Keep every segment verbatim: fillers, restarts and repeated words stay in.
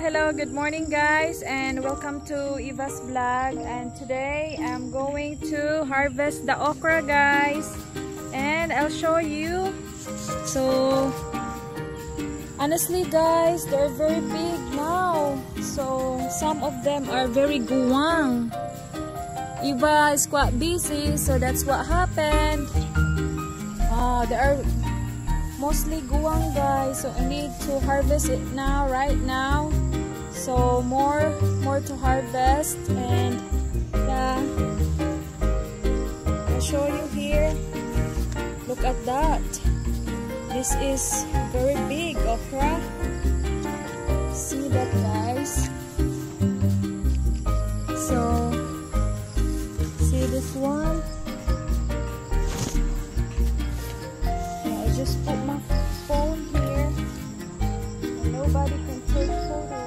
hello, good morning guys, and welcome to Eva's vlog. And today I'm going to harvest the okra guys, and I'll show you. So honestly guys, they're very big now, so some of them are very guwang. Eva is quite busy, so that's what happened. Uh, they are mostly guwang guys, so I need to harvest it now, right now. So more more to harvest, and yeah, I'll show you here. Look at that, this is very big okra. See that guys? So see this one? Just put my phone here and nobody can take photo.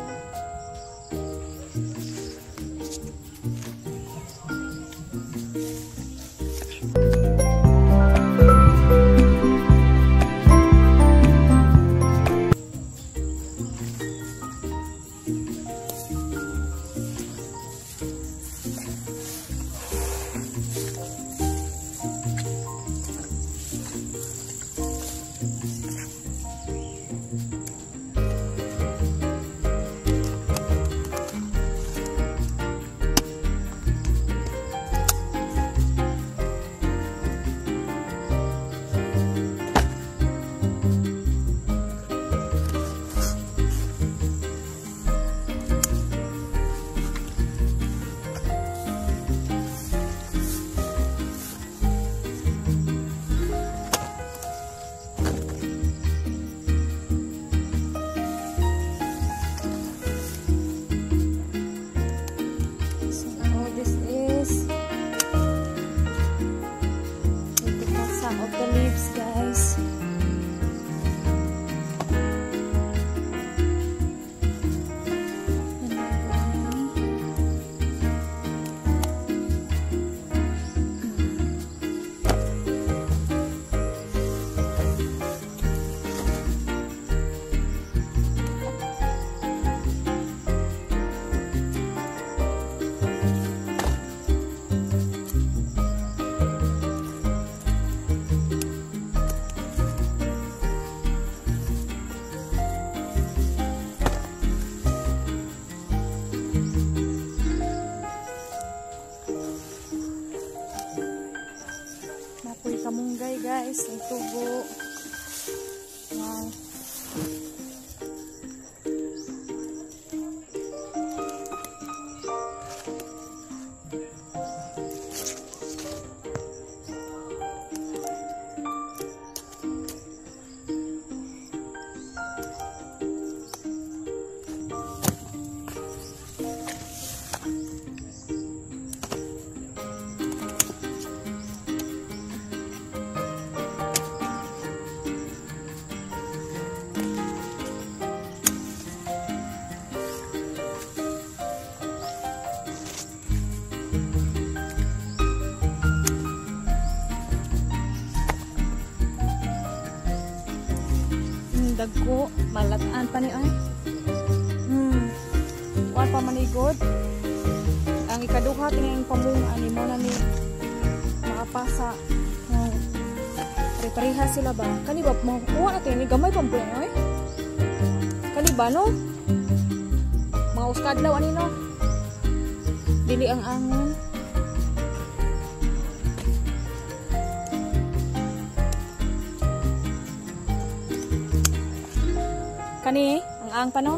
Kamunggay guys, ang tubo. Wow. Dagko, malataan pa ni ay. Hmm. Wala pa manigod. Ang ikaduha tingin pamunga ni mo na ni makapasa. Hmm. Pare-pareha sila ba? Kani ba makukuha natin ni gamay pampulan ay? Kani ba no? Mga uskadlaw ani no? Dili ang angon. Kani, ang ang pa no?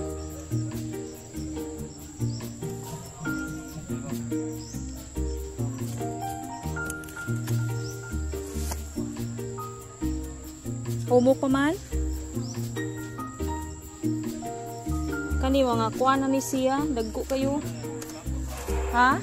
Humok pa man? Kani, mga kuha na ni siya, dagko kayo. Ha?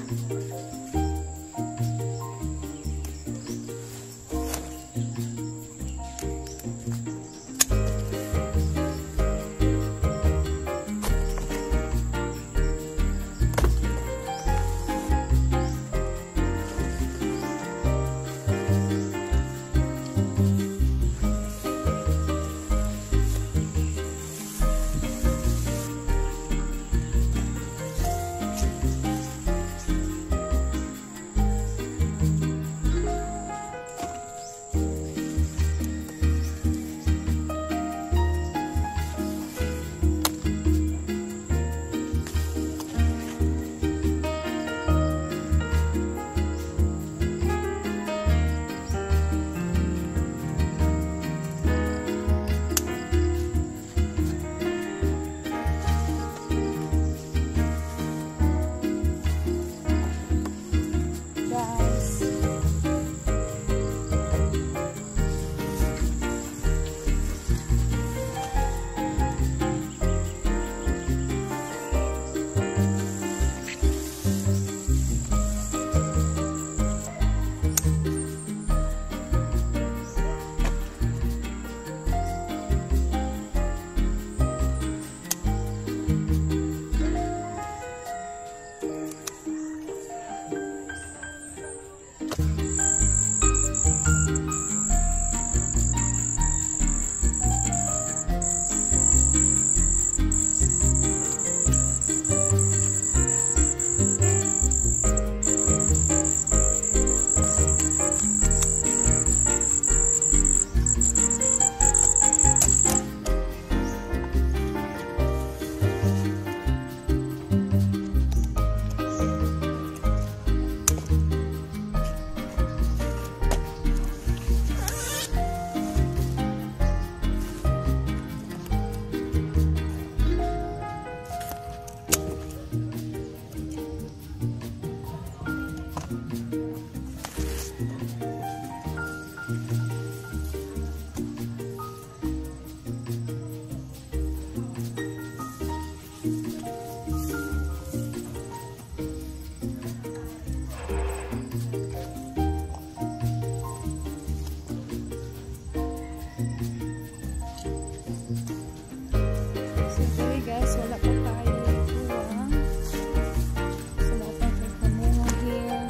So okay guys, wala pa tayo ito ah. So wala pa tayo kamunga here.